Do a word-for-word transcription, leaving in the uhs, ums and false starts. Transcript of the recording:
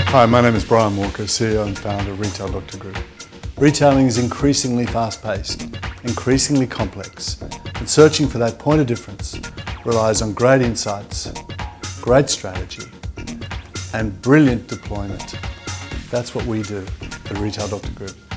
Hi, my name is Brian Walker, C E O and founder of Retail Doctor Group. Retailing is increasingly fast-paced, increasingly complex, and searching for that point of difference relies on great insights, great strategy, and brilliant deployment. That's what we do at Retail Doctor Group.